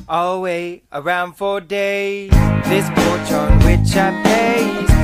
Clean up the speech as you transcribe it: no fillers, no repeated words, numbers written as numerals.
I'll wait around for days. This porch on which I pace